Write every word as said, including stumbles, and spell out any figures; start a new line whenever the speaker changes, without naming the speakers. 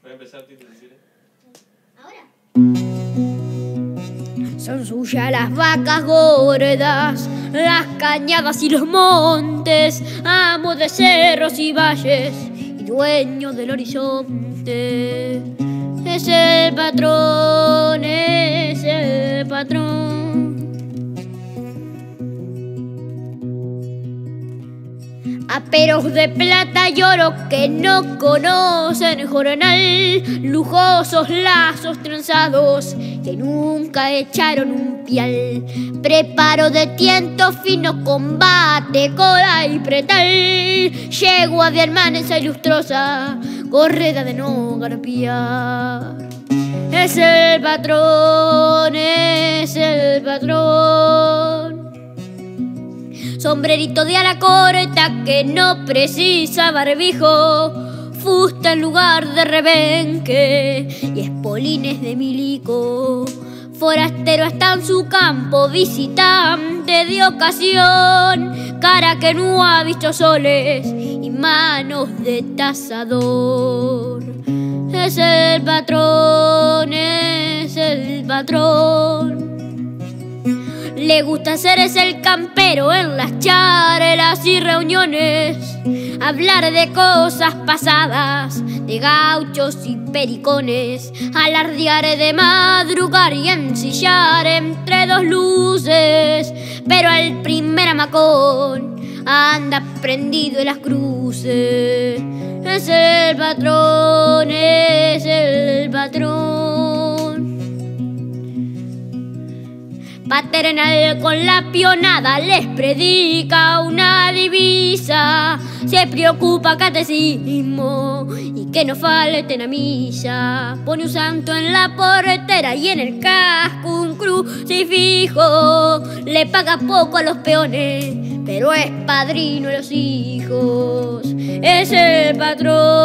Voy a empezar, Tito, decirle.
Ahora. Son suyas las vacas gordas, las cañadas y los montes, amo de cerros y valles y dueño del horizonte. Es el patrón, es el patrón. Aperos de plata y oro que no conocen jornal, lujosos lazos trenzados que nunca echaron un pial, preparo de tiento fino, combate, cola y pretal, yegua de hermanesa ilustrosa, correda de no garpiar. Es el patrón, es el patrón. Sombrerito de ala corta que no precisa barbijo, fusta en lugar de rebenque y espolines de milico. Forastero está en su campo, visitante de ocasión, cara que no ha visto soles y manos de tazador. Es el patrón, es el patrón. Le gusta ser es el campero en las charlas y reuniones, hablar de cosas pasadas, de gauchos y pericones, alardear de madrugar y ensillar entre dos luces, pero al primer hamacón anda prendido en las cruces. Es el patrón, es el patrón. Paternal con la pionada les predica una divisa, se preocupa catecismo y que no falten a misa. Pone un santo en la portera y en el casco un crucifijo, le paga poco a los peones, pero es padrino de los hijos. Es el patrón.